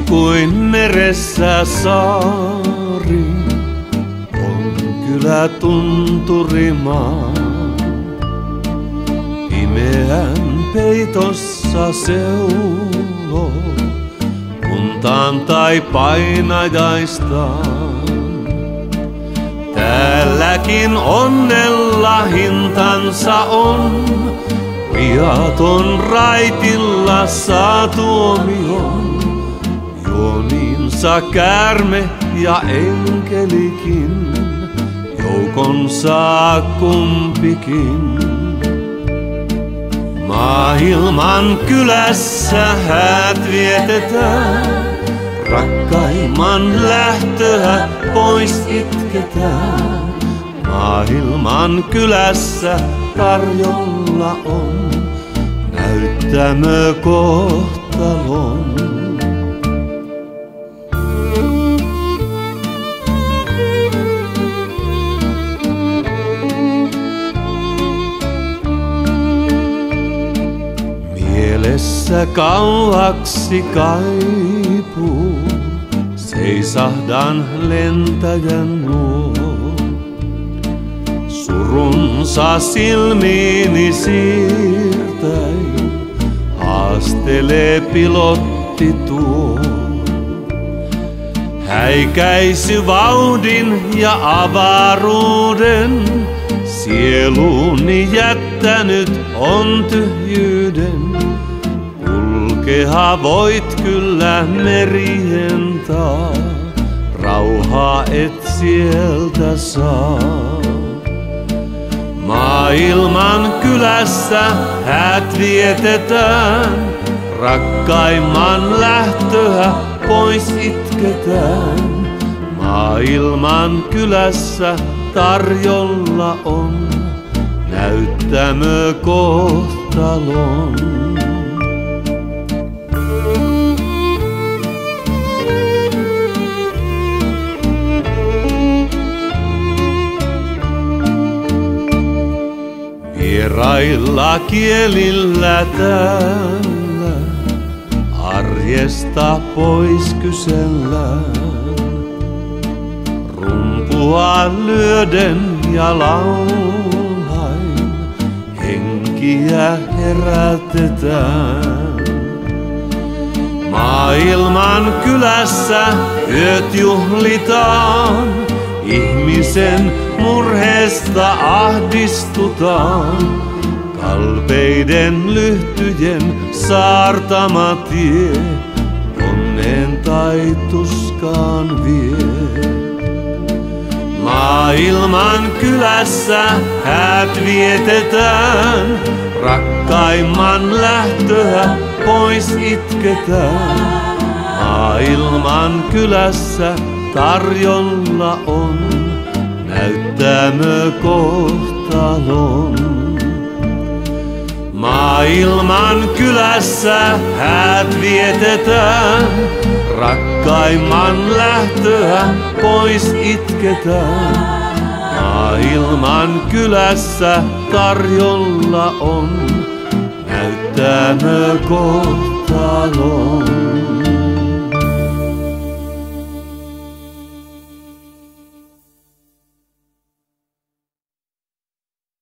kuin meressä saari, on kylä tunturimaa. Pimeän peitossa seuloo kuntaan tai painajaistaan. Täälläkin onnella hintansa on, viaton raitilla saa tuomion. Juoniinsa käärme ja enkelikin, joukon saa kumpikin. Maailman kylässä häät vietetään, rakkaimman lähtöä pois itketään. Maailman kylässä tarjolla on näyttämö kohtalon. Mielessä kauaksi kaipuu, seisahdan lentäjän luo. Surunsa silmiini siirtäin, haastelee pilotti tuo. Häikäisy vauhdin ja avaruuden, sieluuni jättänyt on tyhjyyden. Kulkeha voit kyllä merien taa, rauhaa et sieltä saa. Maailman kylässä häät vietetään, rakkaimman lähtöä pois itketään. Maailman kylässä tarjolla on näyttämö kohtalon. Vierailla kielillä täällä arjesta pois kysellään. Rumpua lyöden ja laulain henkiä herätetään. Maailman kylässä yöt juhlitaan, ihmisen murheesta ahdistutaan. Kalpeiden lyhtyjen saartama tie onneen tai tuskaan vie. Maailman kylässä häät vietetään, rakkaimman lähtöä pois itketään. Maailman kylässä tarjolla on näyttämö kohtalon. Maailman kylässä häät vietetään, rakkaimman lähtöä pois itketään. Maailman kylässä tarjolla on näyttämö kohtalon.